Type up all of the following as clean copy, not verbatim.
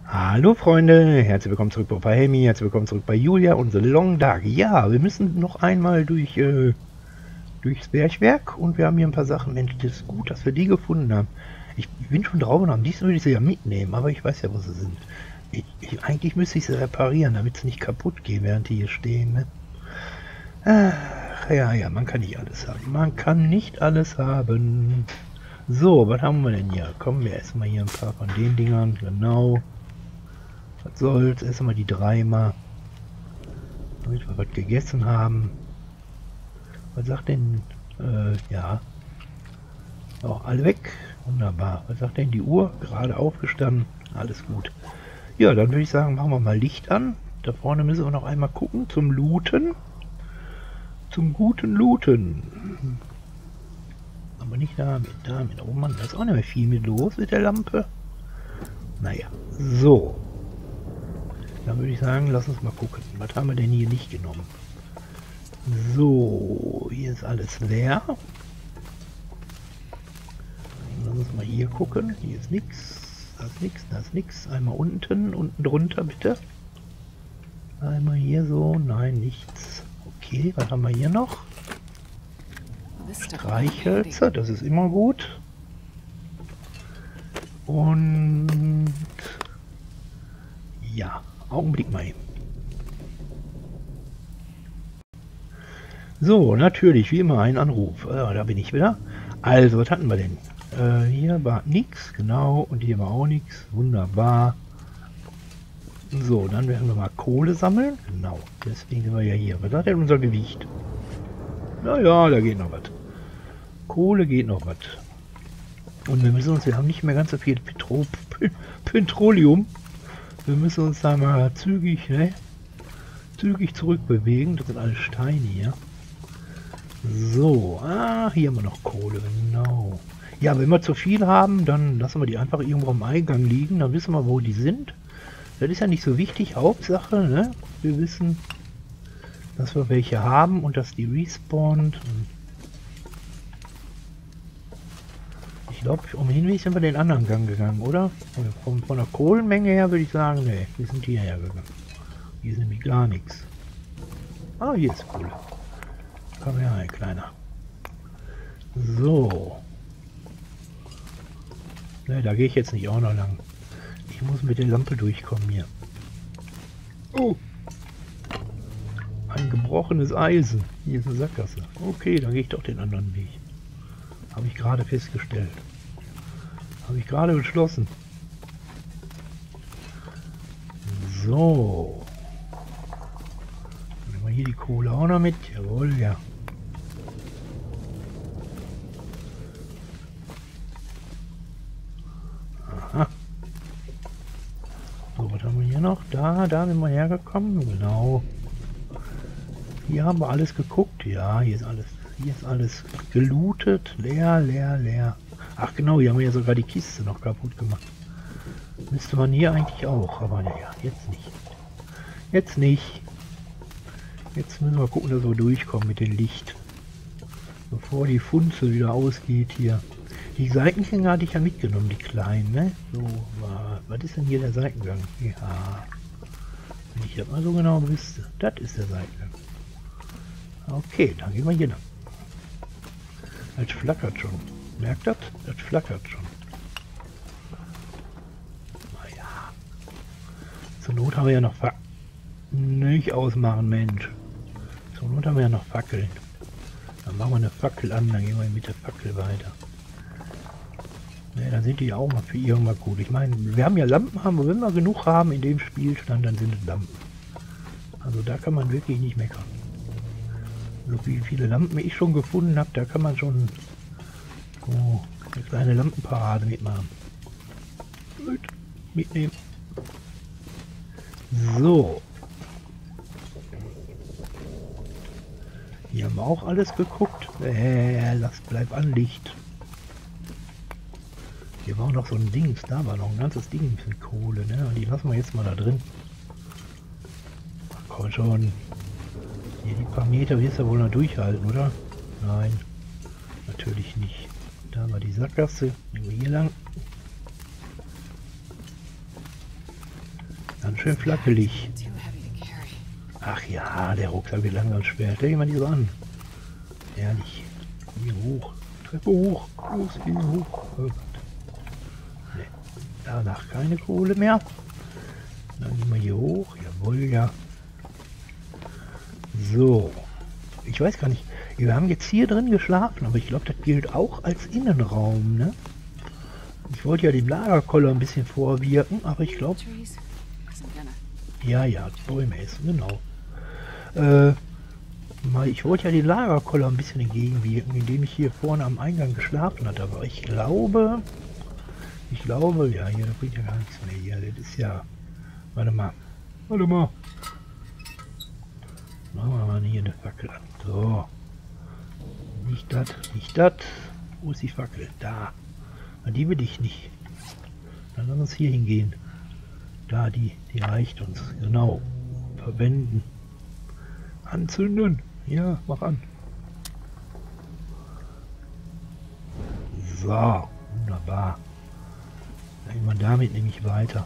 Hallo Freunde, herzlich willkommen zurück bei Helmi, herzlich willkommen zurück bei Julia und The Long Dark. Ja, wir müssen noch einmal durchs Bergwerk und wir haben hier ein paar Sachen. Mensch, das ist gut, dass wir die gefunden haben. Ich bin schon drauf und am liebsten würde ich sie ja mitnehmen, aber ich weiß ja, wo sie sind. Eigentlich müsste ich sie reparieren, damit sie nicht kaputt gehen, während die hier stehen. Ne? Ach, ja, man kann nicht alles haben. Man kann nicht alles haben. So, was haben wir denn hier? Kommen wir erstmal hier ein paar von den Dingern, genau. Was soll's? Erstmal die dreimal. Damit wir was gegessen haben. Was sagt denn? Ja. Auch alle weg. Wunderbar. Was sagt denn die Uhr? Gerade aufgestanden. Alles gut. Ja, dann würde ich sagen, machen wir mal Licht an. Da vorne müssen wir noch einmal gucken zum Looten. Zum guten Looten. Aber nicht damit. Oh Mann, da ist auch nicht mehr viel mit los mit der Lampe. Naja. So. Dann würde ich sagen, lass uns mal gucken. Was haben wir denn hier nicht genommen? So, hier ist alles leer. Lass uns mal hier gucken. Hier ist nichts. Da ist nichts, da ist nichts. Einmal unten drunter bitte. Einmal hier so. Nein, nichts. Okay, was haben wir hier noch? Streichhölzer, das ist immer gut. Und ja, Augenblick mal eben. So, natürlich, wie immer ein Anruf. Da bin ich wieder. Also, was hatten wir denn? Hier war nichts, genau. Und hier war auch nichts. Wunderbar. So, dann werden wir mal Kohle sammeln. Genau, deswegen sind wir ja hier. Was hat denn unser Gewicht? Naja, da geht noch was. Kohle geht noch was. Und wir haben nicht mehr ganz so viel Petroleum. Wir müssen uns da mal zügig zurückbewegen. Das sind alles Steine hier. So, hier haben wir noch Kohle, genau. Ja, wenn wir zu viel haben, dann lassen wir die einfach irgendwo am Eingang liegen. Dann wissen wir, wo die sind. Das ist ja nicht so wichtig. Hauptsache, ne? Wir wissen, dass wir welche haben und dass die respawnt. Ich glaube, um Hinweg sind wir den anderen Gang gegangen, oder? Von der Kohlenmenge her würde ich sagen, ne, wir sind hierher gegangen. Hier ist nämlich gar nichts. Ah, hier ist Kohle. Komm her, ein Kleiner. So. Ne, da gehe ich jetzt nicht auch noch lang. Ich muss mit der Lampe durchkommen hier. Oh. Ein gebrochenes Eisen. Hier ist eine Sackgasse. Okay, dann gehe ich doch den anderen Weg. Habe ich gerade festgestellt. Habe ich gerade beschlossen. So. Dann nehmen wir hier die Kohle auch noch mit. Jawohl, ja. Aha. So, was haben wir hier noch? Da sind wir hergekommen. Genau. Hier haben wir alles geguckt. Ja, hier ist alles gelootet. Leer. Ach genau, hier haben wir ja sogar die Kiste noch kaputt gemacht. Müsste man hier eigentlich auch, aber naja, jetzt nicht. Jetzt nicht. Jetzt müssen wir gucken, dass wir durchkommen mit dem Licht. Bevor die Funzel wieder ausgeht hier. Die Seitengänge hatte ich ja mitgenommen, die kleinen, ne? So, was ist denn hier der Seitengang? Ja. Wenn ich das mal so genau wüsste. Das ist der Seitengang. Okay, dann gehen wir hier lang. Das flackert schon. Merkt das? Das flackert schon. Naja. Zur Not haben wir ja noch nicht ausmachen, Mensch. Zur Not haben wir ja noch Fackeln. Dann machen wir eine Fackel an, dann gehen wir mit der Fackel weiter. Ne, dann sind die ja auch mal für irgendwas gut. Ich meine, wir haben ja Lampen, wenn wir genug haben in dem Spielstand, dann sind es Lampen. Also da kann man wirklich nicht meckern. So wie viele Lampen ich schon gefunden habe, da kann man schon so eine kleine Lampenparade mitmachen. Gut, mitnehmen. So. Hier haben wir auch alles geguckt. Bleib an Licht. Hier war auch noch so ein Dings, da war noch ein ganzes Ding für Kohle, ne? Die lassen wir jetzt mal da drin. Komm schon. Hier die paar Meter wirst du wohl noch durchhalten, oder? Nein, natürlich nicht. Da war die Sackgasse. Gehen wir hier lang. Ganz schön flackelig. Ach ja, der Rucksack wird langsam schwer. Stell dich mal nicht so an. Ehrlich. Hier hoch. Treppe hoch. Los, hier hoch. Oh Gott. Nee. Danach keine Kohle mehr. Dann gehen wir hier hoch. Jawohl, ja. So. Ich weiß gar nicht. Wir haben jetzt hier drin geschlafen, aber ich glaube, das gilt auch als Innenraum, ne? Ich wollte ja den Lagerkoller ein bisschen vorwirken, aber ich glaube... Ja, Bäume essen, genau. Ich wollte ja den Lagerkoller ein bisschen entgegenwirken, indem ich hier vorne am Eingang geschlafen hatte. Aber ich glaube, ja, hier, da bringt ja gar nichts mehr hier. Das ist ja... Warte mal. Machen wir mal hier eine Fackel an. So. Nicht das, nicht das. Wo ist die Fackel? Da. Die will ich nicht. Dann lass uns hier hingehen. Da, die reicht uns. Genau. Verwenden. Anzünden. Ja, mach an. So, wunderbar. Dann gehen wir damit nämlich weiter.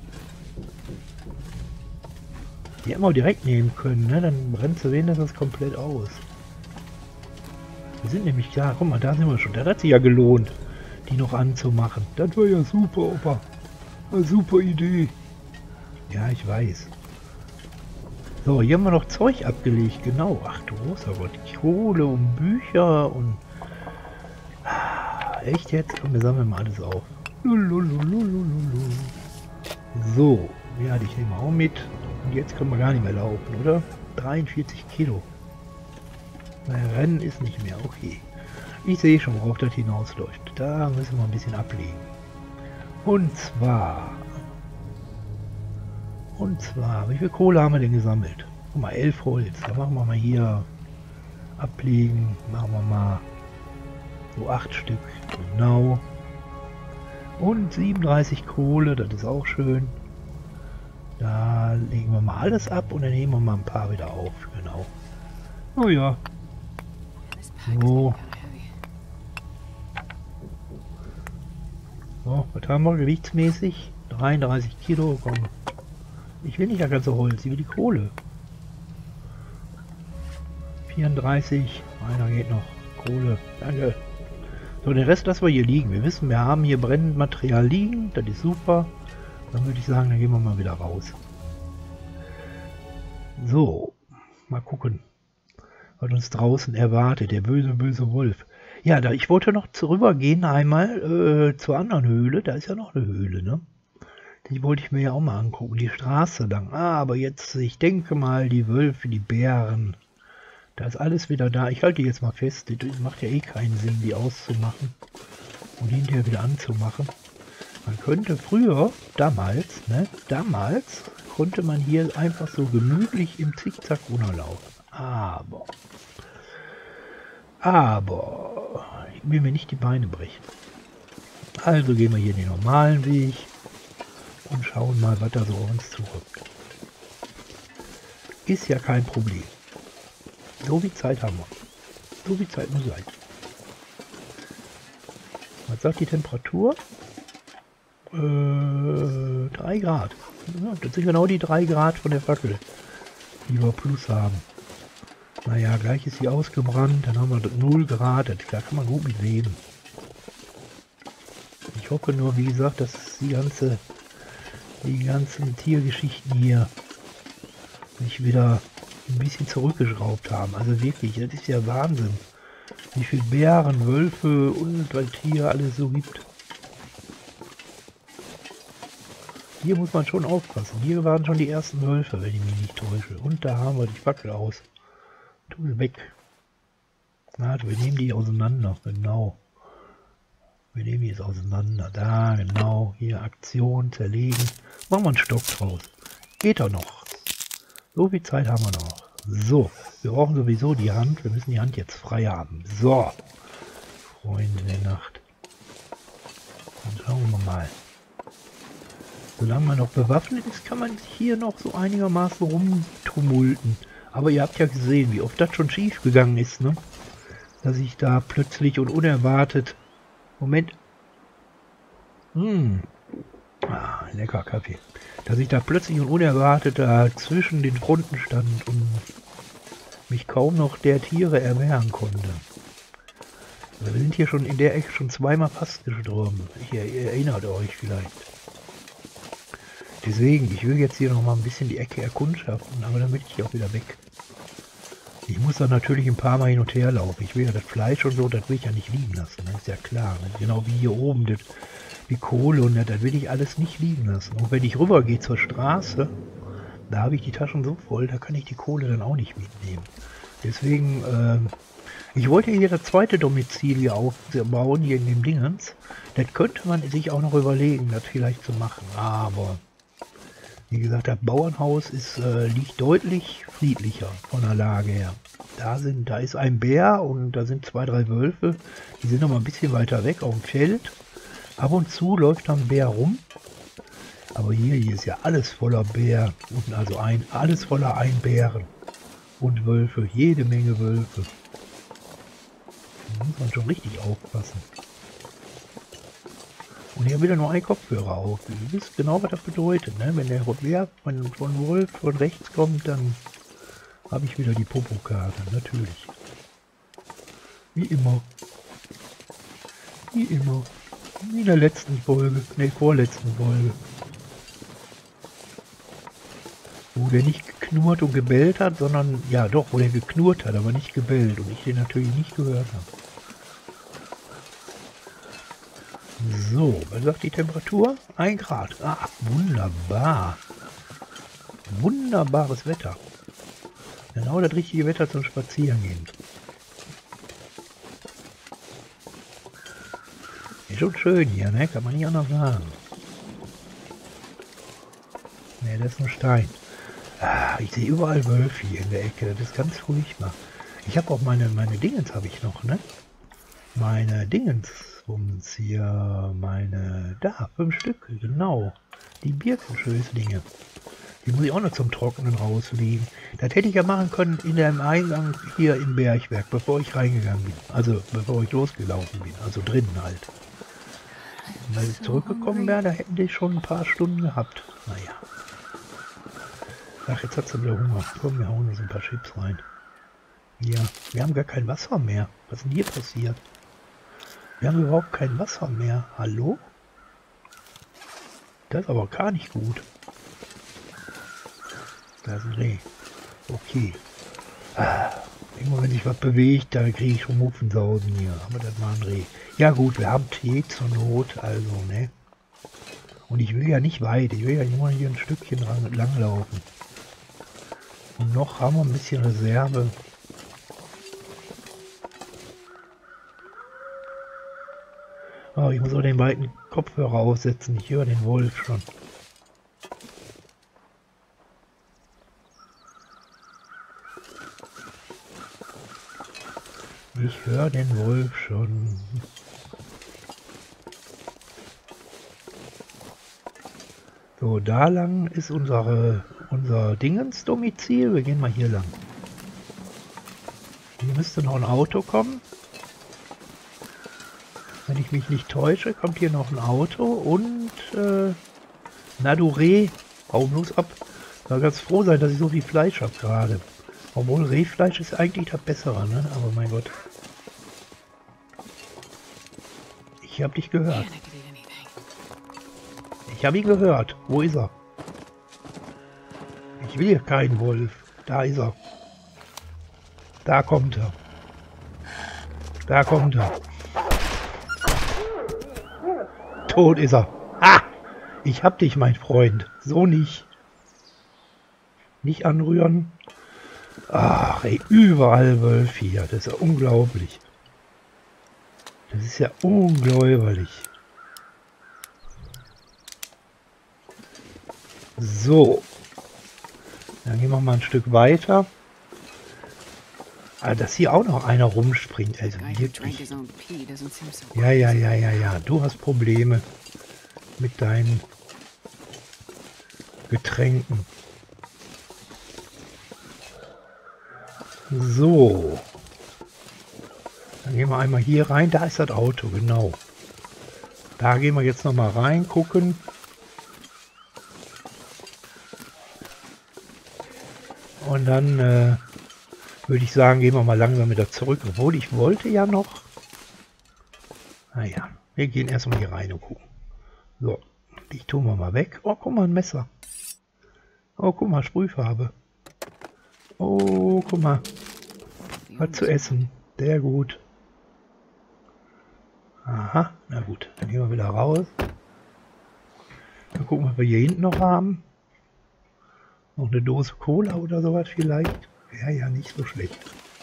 Die hätten wir auch direkt nehmen können, ne? Dann brennt sie wenigstens komplett aus. Wir sind nämlich da. Guck mal, da sind wir schon. Das hat sich ja gelohnt, die noch anzumachen. Das war ja super, Opa. Eine super Idee. Ja, ich weiß. So, hier haben wir noch Zeug abgelegt. Genau. Ach du großer Gott. Kohle und Bücher und... Echt jetzt? Komm, wir sammeln mal alles auf. So. Ja, die nehmen wir auch mit. Und jetzt können wir gar nicht mehr laufen, oder? 43 Kilo. Rennen ist nicht mehr. Okay. Ich sehe schon, worauf das hinausläuft. Da müssen wir ein bisschen ablegen. Und zwar, wie viel Kohle haben wir denn gesammelt? Guck mal, 11 Holz. Da machen wir mal hier ablegen. Machen wir mal so 8 Stück. Genau. Und 37 Kohle, das ist auch schön. Da legen wir mal alles ab und dann nehmen wir mal ein paar wieder auf. Genau. Oh ja. So. So, was haben wir gewichtsmäßig? 33 Kilo, komm. Ich will nicht das ganze Holz, ich will die Kohle. 34, einer geht noch. Kohle, danke. So, den Rest lassen wir hier liegen. Wir wissen, wir haben hier brennend Material liegen, das ist super. Dann würde ich sagen, dann gehen wir mal wieder raus. So, mal gucken, was uns draußen erwartet. Der böse, böse Wolf. Ja, ich wollte noch rübergehen einmal zur anderen Höhle. Da ist ja noch eine Höhle, ne? Die wollte ich mir ja auch mal angucken. Die Straße lang. Aber jetzt, ich denke mal, die Wölfe, die Bären. Da ist alles wieder da. Ich halte die jetzt mal fest. Das macht ja eh keinen Sinn, die auszumachen. Und hinterher wieder anzumachen. Man könnte früher, damals, konnte man hier einfach so gemütlich im Zickzack runterlaufen. Aber, ich will mir nicht die Beine brechen. Also gehen wir hier den normalen Weg und schauen mal, was da so auf uns zukommt. Ist ja kein Problem. So viel Zeit haben wir. So viel Zeit muss sein. Was sagt die Temperatur? 3 Grad. Ja, das sind genau die 3 Grad von der Fackel, die wir plus haben. Naja, gleich ist sie ausgebrannt, dann haben wir 0 Grad, da kann man gut mit leben. Ich hoffe nur, wie gesagt, dass die ganzen Tiergeschichten hier sich wieder ein bisschen zurückgeschraubt haben. Also wirklich, das ist ja Wahnsinn, wie viele Bären, Wölfe und was hier alles so gibt. Hier muss man schon aufpassen. Hier waren schon die ersten Wölfe, wenn ich mich nicht täusche. Und da haben wir die Fackel aus. Tu sie weg. Warte, wir nehmen die auseinander. Genau. Wir nehmen die jetzt auseinander. Da, genau. Hier Aktion, zerlegen. Machen wir einen Stock draus. Geht doch noch. So viel Zeit haben wir noch. So. Wir brauchen sowieso die Hand. Wir müssen die Hand jetzt frei haben. So. Freunde der Nacht. Dann schauen wir mal. Solange man noch bewaffnet ist, kann man sich hier noch so einigermaßen rumtumulten. Aber ihr habt ja gesehen, wie oft das schon schief gegangen ist, ne? Dass ich da plötzlich und unerwartet... Moment. lecker Kaffee. Dass ich da plötzlich und unerwartet da zwischen den Fronten stand und mich kaum noch der Tiere erwehren konnte. Wir sind hier schon in der Ecke schon zweimal fast gestorben. Ihr erinnert euch vielleicht. Deswegen, ich will jetzt hier noch mal ein bisschen die Ecke erkundschaften, aber dann bin ich auch wieder weg. Ich muss dann natürlich ein paar Mal hin und her laufen. Ich will ja das Fleisch und so, das will ich ja nicht liegen lassen. Das ist ja klar. Ne? Genau wie hier oben, die Kohle und das will ich alles nicht liegen lassen. Und wenn ich rüber gehe zur Straße, da habe ich die Taschen so voll, da kann ich die Kohle dann auch nicht mitnehmen. Deswegen, ich wollte hier das zweite Domizil hier aufbauen, hier in dem Dingens. Das könnte man sich auch noch überlegen, das vielleicht zu machen. Aber, wie gesagt, das Bauernhaus liegt deutlich friedlicher von der Lage her. Da ist ein Bär und da sind 2, 3 Wölfe. Die sind noch mal ein bisschen weiter weg auf dem Feld. Ab und zu läuft da ein Bär rum. Aber hier ist ja alles voller Bär. Und also alles voller Einbären. Und Wölfe, jede Menge Wölfe. Da muss man schon richtig aufpassen. Und hier wieder nur ein Kopfhörer auf. Ihr wisst genau, was das bedeutet. Ne? Wenn der Bär von Wolf von rechts kommt, dann habe ich wieder die Popokarte. Natürlich. Wie immer. Wie immer. Wie in der letzten Folge. Ne, vorletzten Folge. Wo der nicht geknurrt und gebellt hat, sondern, ja doch, wo der geknurrt hat, aber nicht gebellt. Und ich den natürlich nicht gehört habe. So, was sagt die Temperatur? 1 Grad. Ah, wunderbar. Wunderbares Wetter. Genau das richtige Wetter zum Spazierengehen. Ist schon schön hier, ne? Kann man nicht anders sagen. Ne, das ist ein Stein. Ah, ich sehe überall Wölfe hier in der Ecke. Das ist ganz furchtbar. Ich habe auch meine Dingens habe ich noch, ne? Meine Dingensbums hier, da, 5 Stück, genau. Die Birkenschößlinge. Die muss ich auch noch zum Trocknen rauslegen. Das hätte ich ja machen können in dem Eingang hier im Bergwerk, bevor ich reingegangen bin. Also, bevor ich losgelaufen bin. Also drinnen halt. Und wenn ich zurückgekommen wäre, da hätten die schon ein paar Stunden gehabt. Naja. Ach, jetzt hat sie wieder Hunger. Komm, wir hauen uns ein paar Chips rein. Ja, wir haben gar kein Wasser mehr. Was ist denn hier passiert? Wir haben überhaupt kein Wasser mehr. Hallo? Das ist aber gar nicht gut. Da ist ein Reh. Okay. Immer wenn sich was bewegt, da kriege ich schon Muffensausen hier. Aber das war ein Reh. Ja gut, wir haben Tee zur Not, also, ne? Und ich will ja nicht weit. Ich will ja nur hier ein Stückchen langlaufen. Und noch haben wir ein bisschen Reserve. Oh, ich muss auch den beiden Kopfhörer aufsetzen. Ich höre den Wolf schon. Ich höre den Wolf schon. So, da lang ist unser Dingens-Domizil. Wir gehen mal hier lang. Hier müsste noch ein Auto kommen. Wenn ich mich nicht täusche, kommt hier noch ein Auto und na du Reh, hau bloß ab. Ich soll ganz froh sein, dass ich so viel Fleisch habe gerade. Obwohl Rehfleisch ist eigentlich das Bessere, ne? Aber mein Gott. Ich habe dich gehört. Ich habe ihn gehört. Wo ist er? Ich will hier keinen Wolf. Da ist er. Da kommt er. Da kommt er. Tot ist er. Ah! Ich hab dich, mein Freund. So nicht. Nicht anrühren. Ach, ey, überall Wölfe hier. Das ist ja unglaublich. Das ist ja unglaublich. So. Dann gehen wir mal ein Stück weiter. Aber dass hier auch noch einer rumspringt, also wirklich. Ja. Du hast Probleme mit deinen Getränken. So. Dann gehen wir einmal hier rein. Da ist das Auto, genau. Da gehen wir jetzt noch mal rein, gucken. Und dann würde ich sagen, gehen wir mal langsam wieder zurück. Obwohl ich wollte ja noch... Naja, wir gehen erstmal hier rein und gucken. So, die tun wir mal weg. Oh, guck mal, ein Messer. Oh, guck mal, Sprühfarbe. Oh, guck mal. Was zu essen. Sehr gut. Aha, na gut. Dann gehen wir wieder raus. Dann gucken wir, was wir hier hinten noch haben. Noch eine Dose Cola oder sowas vielleicht. Wäre ja nicht so schlecht.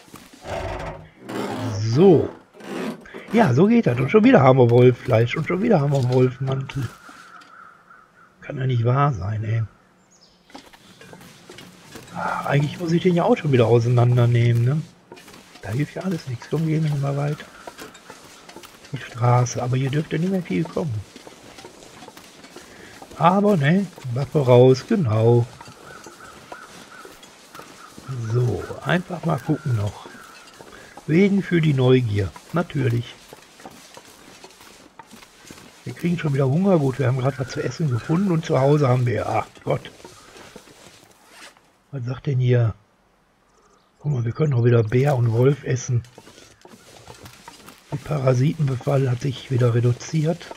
So. Ja, so geht das. Und schon wieder haben wir Wolffleisch. Und schon wieder haben wir Wolfmantel. Kann ja nicht wahr sein, ey. Ach, eigentlich muss ich den ja auch schon wieder auseinandernehmen, ne? Da hilft ja alles nichts. Komm, gehen wir mal weiter. Die Straße. Aber hier dürfte nicht mehr viel kommen. Aber, ne? Waffe raus. Genau. So, einfach mal gucken noch. Wegen für die Neugier. Natürlich. Wir kriegen schon wieder Hunger. Gut, wir haben gerade was zu essen gefunden und zu Hause haben wir... Ach Gott. Was sagt denn hier? Guck mal, wir können auch wieder Bär und Wolf essen. Der Parasitenbefall hat sich wieder reduziert.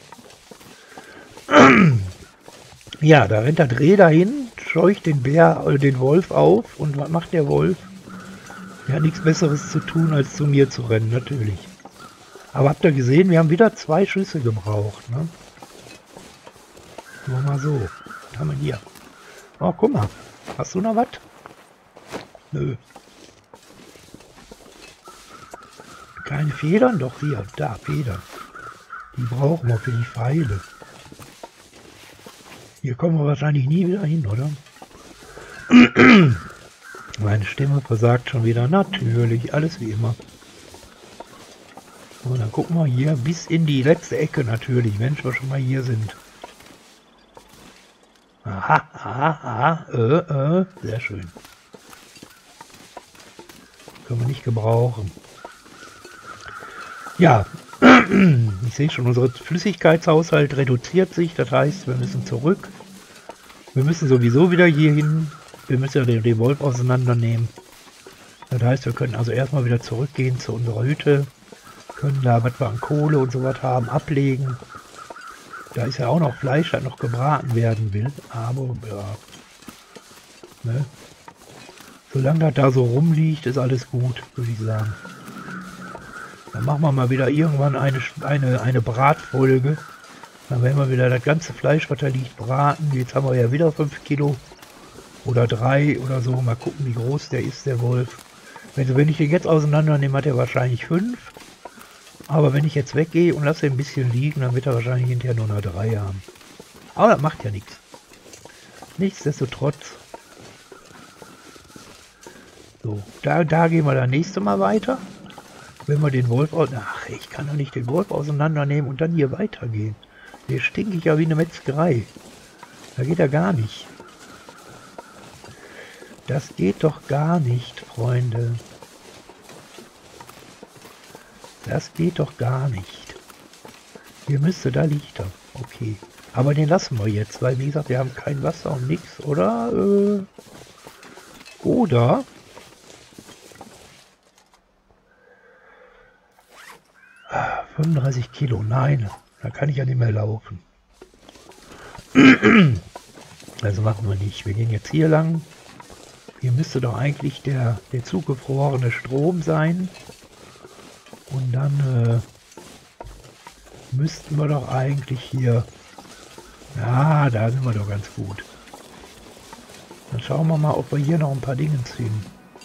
Ja, da rennt das Reh dahin, scheucht den Bär, den Wolf auf. Und was macht der Wolf? Der hat nichts Besseres zu tun, als zu mir zu rennen, natürlich. Aber habt ihr gesehen, wir haben wieder 2 Schüsse gebraucht, ne? Nur mal so. Was haben wir hier? Oh, guck mal. Hast du noch was? Nö. Keine Federn? Doch, hier. Da, Federn. Die brauchen wir für die Pfeile. Hier kommen wir wahrscheinlich nie wieder hin, oder? Meine Stimme versagt schon wieder. Natürlich, alles wie immer. So, dann gucken wir hier bis in die letzte Ecke natürlich, wenn wir schon mal hier sind. Aha, aha, aha, sehr schön. Können wir nicht gebrauchen. Ja, ich sehe schon, unser Flüssigkeitshaushalt reduziert sich, das heißt, wir müssen zurück. Wir müssen sowieso wieder hier hin. Wir müssen ja den Wolf auseinandernehmen. Das heißt, wir können also erstmal wieder zurückgehen zu unserer Hütte. Können da, was wir an Kohle und sowas haben, ablegen. Da ist ja auch noch Fleisch, das noch gebraten werden will. Aber, ja. Ne? Solange das da so rumliegt, ist alles gut, würde ich sagen. Dann machen wir mal wieder irgendwann eine Bratfolge. Dann werden wir wieder das ganze Fleisch, was da liegt, braten. Jetzt haben wir ja wieder 5 Kilo. Oder 3 oder so. Mal gucken, wie groß der ist, der Wolf. Wenn ich den jetzt auseinander nehme, hat er wahrscheinlich 5. Aber wenn ich jetzt weggehe und lasse ihn ein bisschen liegen, dann wird er wahrscheinlich hinterher nur noch 3 haben. Aber das macht ja nichts. Nichtsdestotrotz. So, da gehen wir das nächste Mal weiter. Wenn wir den Wolf aus... Ach, ich kann doch nicht den Wolf auseinandernehmen und dann hier weitergehen. Hier stinke ich ja wie eine Metzgerei. Da geht ja gar nicht. Das geht doch gar nicht, Freunde. Das geht doch gar nicht. Hier müsste, da liegt er. Okay. Aber den lassen wir jetzt, weil wie gesagt, wir haben kein Wasser und nichts, oder? Oder? Ah, 35 Kilo, nein. Da kann ich ja nicht mehr laufen. Also machen wir nicht. Wir gehen jetzt hier lang. Hier müsste doch eigentlich der zugefrorene Strom sein. Und dann müssten wir doch eigentlich hier... Ja, da sind wir doch ganz gut. Dann schauen wir mal, ob wir hier noch ein paar Dinge finden.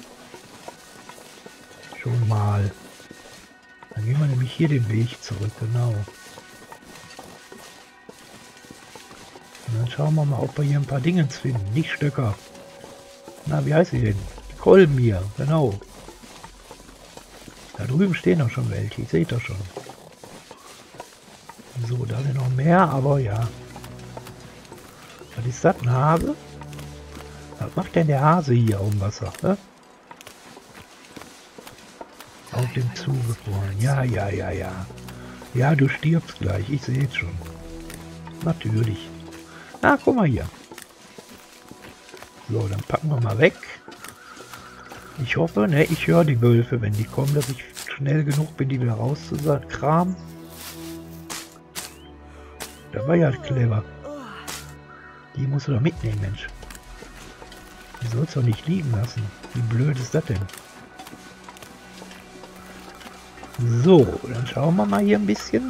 Schon mal. Dann gehen wir nämlich hier den Weg zurück, genau. Und dann schauen wir mal, ob wir hier ein paar Dinge finden. Nicht Stöcker. Na, wie heißt sie denn? Kolben hier, genau. Da drüben stehen doch schon welche, ich sehe doch schon. So, da sind noch mehr, aber ja. Was ist das, ein Hase? Was macht denn der Hase hier auf dem Wasser? Ne? Auf dem zugefroren. Ja, ja, ja, ja. Ja, du stirbst gleich, ich sehe es schon. Natürlich. Na, guck mal hier. So, dann packen wir mal weg. Ich hoffe, ne, ich höre die Wölfe, wenn die kommen, dass ich schnell genug bin, die wieder rauszukramen. Das war ja clever. Die musst du doch mitnehmen, Mensch. Die sollst du doch nicht liegen lassen. Wie blöd ist das denn? So, dann schauen wir mal hier ein bisschen.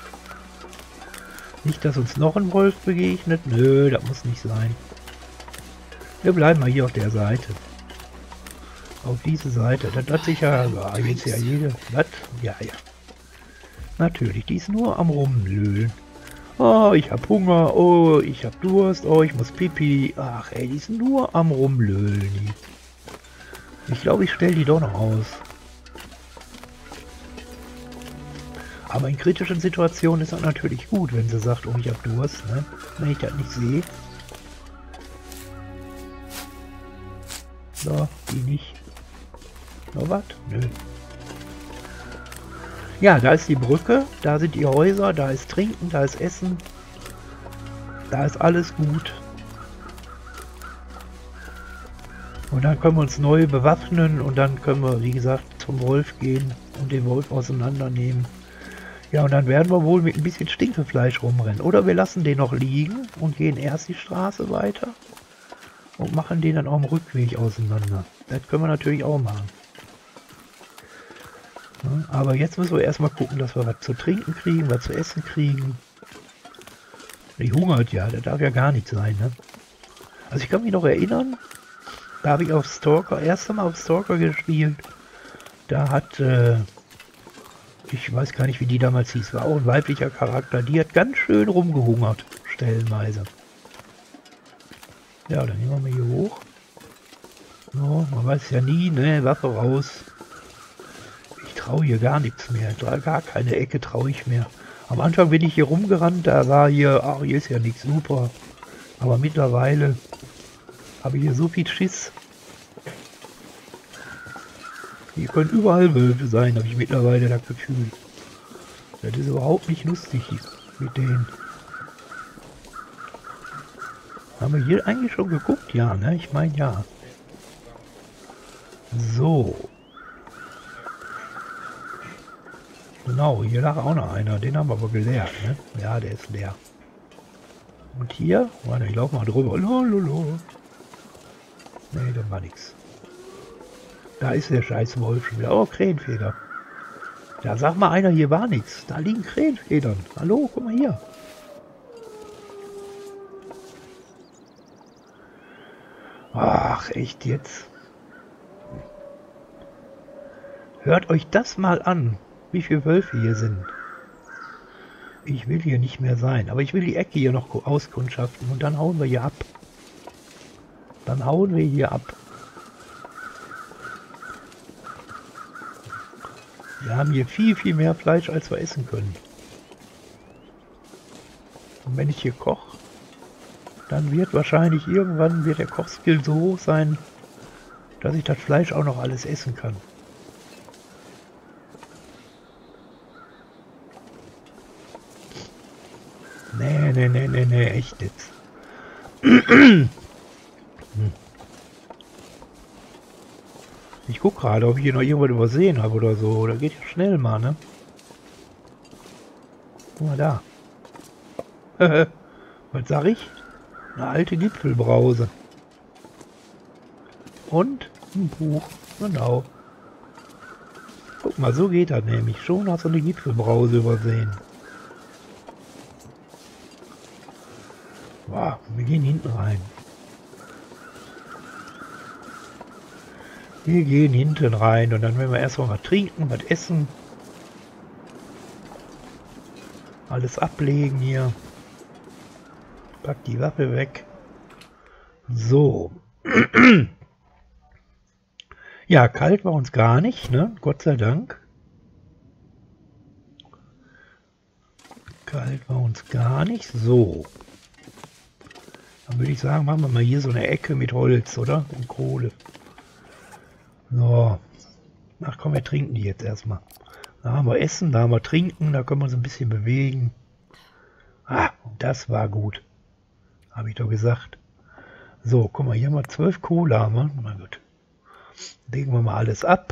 Nicht, dass uns noch ein Wolf begegnet. Nö, das muss nicht sein. Wir bleiben mal hier auf der Seite. Auf diese Seite. Das hat sich ja... Ja, jetzt ja jede... Was? Ja, ja. Natürlich, die ist nur am Rumlöhlen. Oh, ich hab Hunger. Oh, ich hab Durst. Oh, ich muss Pipi. Ach, ey, die ist nur am Rumlöhlen. Ich glaube, ich stelle die doch noch aus. Aber in kritischen Situationen ist das natürlich gut, wenn sie sagt, oh, ich hab Durst, ne? Wenn ich das nicht sehe. So, die nicht. Noch was? Nö. Ja, da ist die Brücke, da sind die Häuser, da ist Trinken, da ist Essen. Da ist alles gut. Und dann können wir uns neu bewaffnen und dann können wir, wie gesagt, zum Wolf gehen und den Wolf auseinandernehmen. Ja, und dann werden wir wohl mit ein bisschen Stinkefleisch rumrennen. Oder wir lassen den noch liegen und gehen erst die Straße weiter und machen den dann auch im Rückweg auseinander. Das können wir natürlich auch machen. Ja, aber jetzt müssen wir erstmal gucken, dass wir was zu trinken kriegen, was zu essen kriegen. Die hungert ja, das darf ja gar nicht sein, ne? Also ich kann mich noch erinnern, da habe ich auf Stalker, erst einmal auf Stalker gespielt. Da hat, ich weiß gar nicht, wie die damals hieß, war auch ein weiblicher Charakter. Die hat ganz schön rumgehungert, stellenweise. Ja, dann nehmen wir mal hier hoch. So, man weiß ja nie, ne, Waffe raus. Ich traue hier gar nichts mehr, gar keine Ecke traue ich mehr. Am Anfang bin ich hier rumgerannt, da war hier, ach, hier ist ja nichts, super. Aber mittlerweile habe ich hier so viel Schiss. Hier können überall Wölfe sein, habe ich mittlerweile das Gefühl. Das ist überhaupt nicht lustig mit denen. Haben wir hier eigentlich schon geguckt? Ja, ne? Ich meine ja. So. Genau, hier lag auch noch einer. Den haben wir aber geleert, ne? Ja, der ist leer. Und hier? Warte, ich laufe mal drüber. Lololo. Ne, da war nichts. Da ist der scheiß Wolf schon wieder. Oh, Krähenfeder. Da sag mal einer, hier war nichts. Da liegen Krähenfedern. Hallo, guck mal hier. Ach, echt jetzt? Hört euch das mal an, wie viele Wölfe hier sind. Ich will hier nicht mehr sein, aber ich will die Ecke hier noch auskundschaften und dann hauen wir hier ab. Dann hauen wir hier ab. Wir haben hier viel, viel mehr Fleisch, als wir essen können. Und wenn ich hier koche, dann wird wahrscheinlich irgendwann der Kochskill so hoch sein, dass ich das Fleisch auch noch alles essen kann. Nee, echt jetzt. Ich guck gerade, ob ich hier noch irgendwas übersehen habe oder so. Da geht ja schnell mal, ne? Guck mal da. Was sag ich? Eine alte Gipfelbrause. Und ein Buch. Genau. Guck mal, so geht das nämlich. Schon hast du eine Gipfelbrause übersehen. Wow, wir gehen hinten rein. Wir gehen hinten rein und dann werden wir erstmal was trinken, was essen. Alles ablegen hier. Pack die Waffe weg. So. Ja, kalt war uns gar nicht, ne? Gott sei Dank. Kalt war uns gar nicht. So. Dann würde ich sagen, machen wir mal hier so eine Ecke mit Holz, oder? Und Kohle. So. Ach komm, wir trinken die jetzt erstmal. Da haben wir Essen, da haben wir Trinken, da können wir uns ein bisschen bewegen. Ah, das war gut. Habe ich doch gesagt. So, guck mal, hier haben wir 12 Kohle, haben wir. Na gut. Legen wir mal alles ab.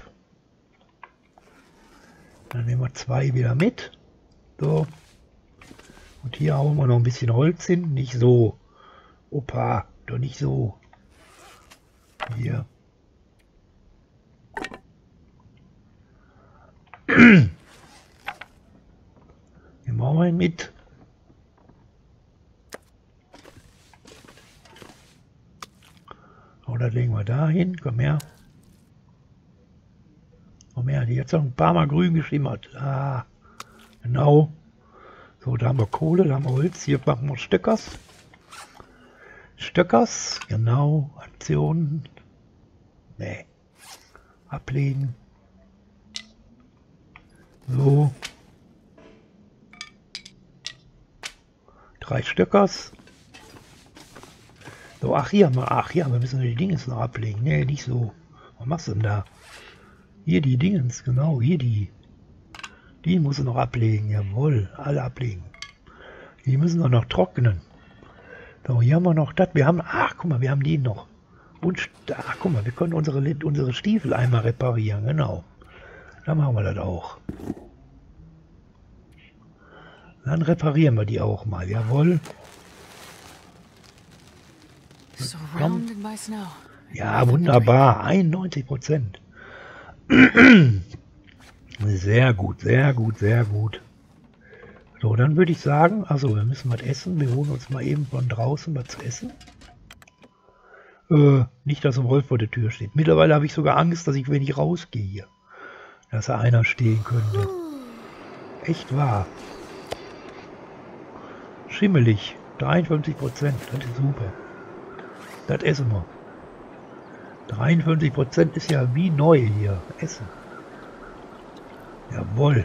Dann nehmen wir 2 wieder mit. So. Und hier hauen wir noch ein bisschen Holz hin. Nicht so. Opa, doch nicht so. Hier. Hier machen wir ihn mit. Oder legen wir da hin. Komm her. Komm her. Die hat so ein paar Mal grün geschimmert. Ah, genau. So, da haben wir Kohle, da haben wir Holz. Hier machen wir Stöckers. Stöckers, genau. Aktionen. Nee. Ablegen. So. 3 Stöckers. So, ach ja, wir müssen die Dingens noch ablegen. Nee, nicht so. Was machst du denn da? Hier die Dingens, genau, hier die. Die muss noch ablegen, jawohl, alle ablegen. Die müssen doch noch trocknen. So, hier haben wir noch das, wir haben, ach guck mal, wir haben die noch. Und, ach guck mal, wir können unsere Stiefel einmal reparieren, genau. Dann machen wir das auch. Dann reparieren wir die auch mal, jawohl. Ja, wunderbar. 91%. Sehr gut, sehr gut, sehr gut. So, dann würde ich sagen, also wir müssen was essen. Wir holen uns mal eben von draußen was zu essen. Nicht, dass ein Wolf vor der Tür steht. Mittlerweile habe ich sogar Angst, dass ich, wenn ich rausgehe hier, dass da einer stehen könnte. Echt wahr. Schimmelig. 53%. Das ist super. Das essen wir. 53% ist ja wie neu hier. Essen. Jawohl.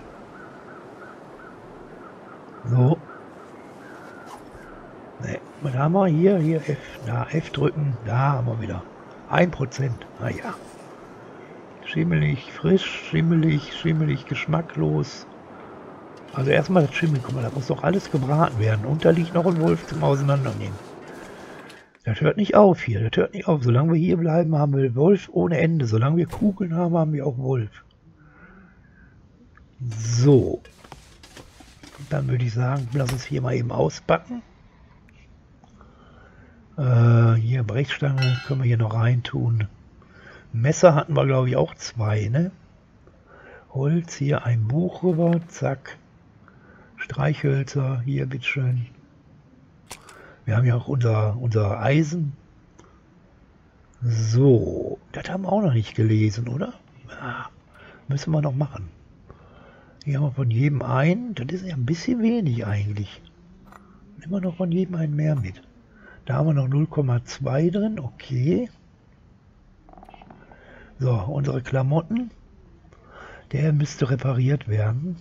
So. Ne, was haben wir hier? Hier F. Da F drücken. Da haben wir wieder. 1%. Naja. Schimmelig, frisch, schimmelig, geschmacklos. Also erstmal das Schimmel. Guck mal, das muss doch alles gebraten werden. Und da liegt noch ein Wolf zum Auseinandernehmen. Das hört nicht auf hier. Das hört nicht auf. Solange wir hier bleiben, haben wir Wolf ohne Ende. Solange wir Kugeln haben, haben wir auch Wolf. So. Dann würde ich sagen, lass uns hier mal eben auspacken. Hier Brechstange können wir hier noch rein tun. Messer hatten wir, glaube ich, auch 2, ne? Holz, hier ein Buch rüber, zack. Streichhölzer, hier bitteschön. Wir haben ja auch unser Eisen. So, das haben wir auch noch nicht gelesen, oder? Ja, müssen wir noch machen. Hier haben wir von jedem einen. Das ist ja ein bisschen wenig eigentlich. Nehmen wir noch von jedem einen mehr mit. Da haben wir noch 0,2 drin. Okay. So, unsere Klamotten. Der müsste repariert werden.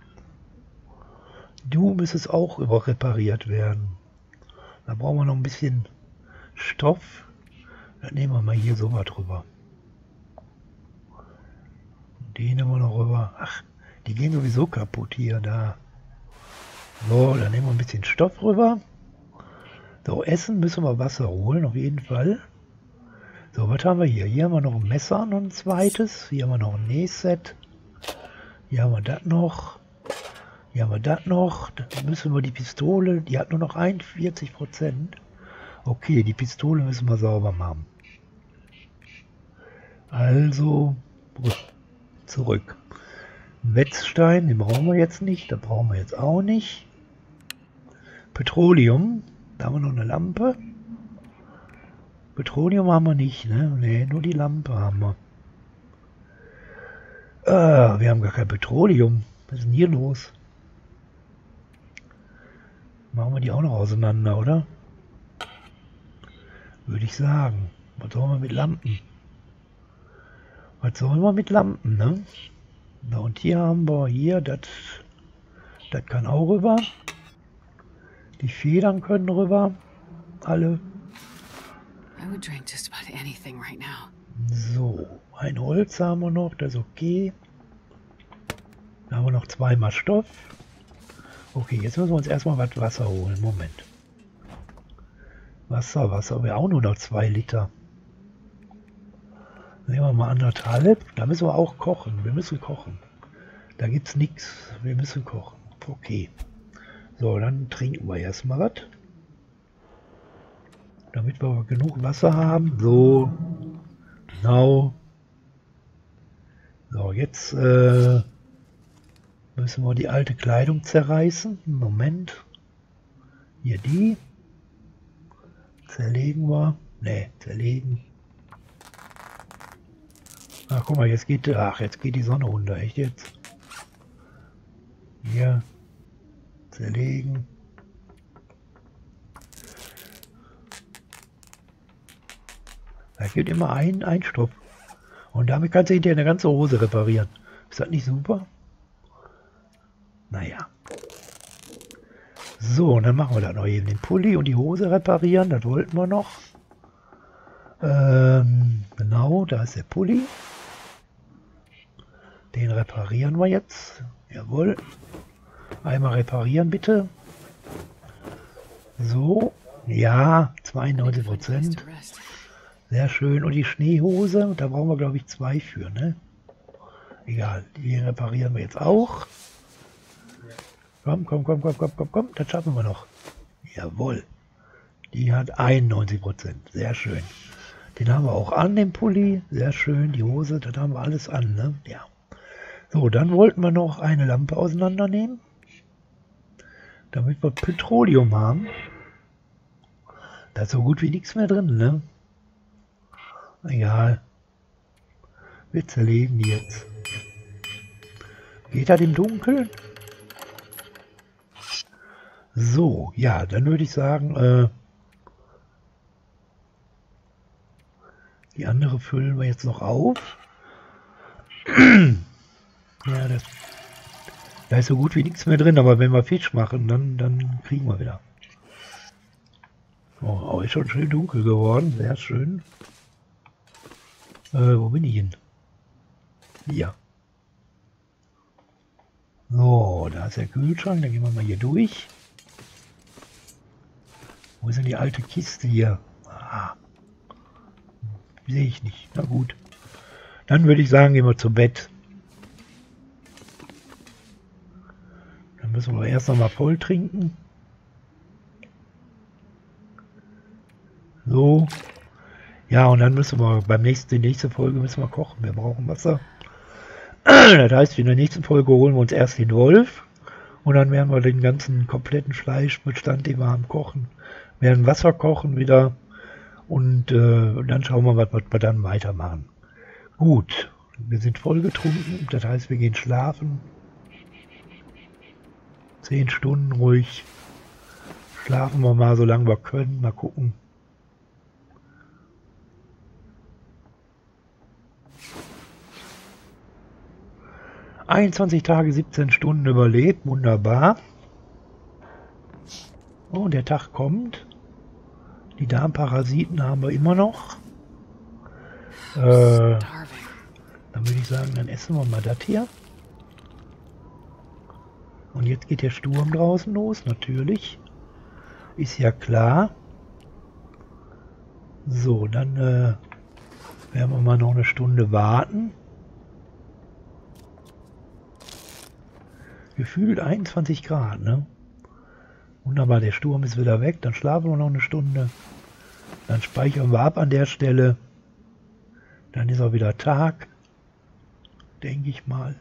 Du müsstest auch repariert werden. Da brauchen wir noch ein bisschen Stoff. Dann nehmen wir mal hier so was drüber. Die nehmen wir noch rüber. Ach, die gehen sowieso kaputt hier, da. So, dann nehmen wir ein bisschen Stoff rüber. So, essen müssen wir Wasser holen, auf jeden Fall. So, was haben wir hier? Hier haben wir noch ein Messer, noch ein zweites. Hier haben wir noch ein Nähset. Hier haben wir das noch. Hier haben wir das noch. Dann müssen wir die Pistole, die hat nur noch 41%. Okay, die Pistole müssen wir sauber machen. Also, zurück. Wetzstein, den brauchen wir jetzt nicht. Das brauchen wir jetzt auch nicht. Petroleum, da haben wir noch eine Lampe. Petroleum haben wir nicht, ne? Ne, nur die Lampe haben wir. Wir haben gar kein Petroleum. Was ist denn hier los? Machen wir die auch noch auseinander, oder? Würde ich sagen. Was sollen wir mit Lampen? Was sollen wir mit Lampen, ne? Na, und hier haben wir hier, das kann auch rüber. Die Federn können rüber. Alle. So, ein Holz haben wir noch, das ist okay. Da haben wir noch 2 mal Stoff. Okay, jetzt müssen wir uns erstmal was Wasser holen. Moment. Wasser wäre auch nur noch 2 Liter. Nehmen wir mal 1,5. Da müssen wir auch kochen. Wir müssen kochen. Da gibt's nichts. Wir müssen kochen. Okay. So, dann trinken wir erstmal was. Damit wir genug Wasser haben. So. Genau. So, jetzt müssen wir die alte Kleidung zerreißen. Moment. Hier die. Zerlegen wir. Ne, zerlegen. Ach, guck mal, jetzt geht die Sonne unter. Echt jetzt? Hier. Zerlegen. Da gibt immer einen Stoff. Und damit kannst du hinterher eine ganze Hose reparieren. Ist das nicht super? Naja. So, und dann machen wir da noch eben den Pulli und die Hose reparieren. Das wollten wir noch. Genau, da ist der Pulli. Den reparieren wir jetzt. Jawohl. Einmal reparieren, bitte. So. Ja, 92%. Sehr schön. Und die Schneehose, da brauchen wir, glaube ich, 2 für, ne? Egal, die reparieren wir jetzt auch. Komm. Das schaffen wir noch. Jawohl. Die hat 91%. Sehr schön. Den haben wir auch an, den Pulli. Sehr schön. Die Hose, das haben wir alles an, ne? Ja. So, dann wollten wir noch eine Lampe auseinandernehmen. Damit wir Petroleum haben. Da ist so gut wie nichts mehr drin, ne? Egal. Wir zerlegen die jetzt. Geht das im Dunkeln? So, ja, dann würde ich sagen, die andere füllen wir jetzt noch auf. Ja, da ist so gut wie nichts mehr drin, aber wenn wir Fisch machen, dann kriegen wir wieder. Oh, ist schon schön dunkel geworden, sehr schön. Wo bin ich hin? Hier. So, da ist der Kühlschrank, dann gehen wir mal hier durch. Wo ist denn die alte Kiste hier? Ah, sehe ich nicht. Na gut. Dann würde ich sagen, gehen wir zu Bett. Dann müssen wir erst noch mal voll trinken. So. Ja, und dann müssen wir die nächste Folge müssen wir kochen. Wir brauchen Wasser. Das heißt, in der nächsten Folge holen wir uns erst den Wolf. Und dann werden wir den ganzen kompletten Fleischbestand, den wir haben, kochen. Werden Wasser kochen wieder. Und dann schauen wir, was wir dann weitermachen. Gut. Wir sind voll getrunken. Das heißt, wir gehen schlafen. 10 Stunden ruhig. Schlafen wir mal, solange wir können. Mal gucken. ...21 Tage, 17 Stunden überlebt. Wunderbar. Oh, der Tag kommt. Die Darmparasiten haben wir immer noch. Dann würde ich sagen, dann essen wir mal das hier. Und jetzt geht der Sturm draußen los, natürlich. Ist ja klar. So, dann werden wir mal noch eine Stunde warten. Gefühlt 21 Grad, ne? Wunderbar, der Sturm ist wieder weg. Dann schlafen wir noch eine Stunde. Dann speichern wir ab an der Stelle. Dann ist auch wieder Tag. Denke ich mal.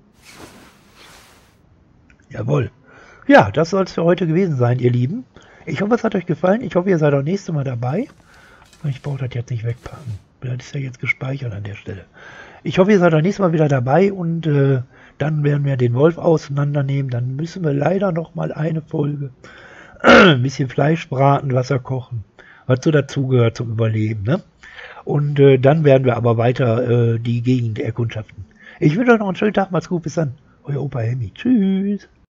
Jawohl. Ja, das soll es für heute gewesen sein, ihr Lieben. Ich hoffe, es hat euch gefallen. Ich hoffe, ihr seid auch nächstes Mal dabei. Ich brauche das jetzt nicht wegpacken. Das ist ja jetzt gespeichert an der Stelle. Ich hoffe, ihr seid auch nächstes Mal wieder dabei und dann werden wir den Wolf auseinandernehmen. Dann müssen wir leider noch mal eine Folge ein bisschen Fleisch braten, Wasser kochen, was so dazugehört zum Überleben, ne? Und dann werden wir aber weiter die Gegend erkundschaften. Ich wünsche euch noch einen schönen Tag, macht's gut, bis dann. Euer Opa Helmi. Tschüss.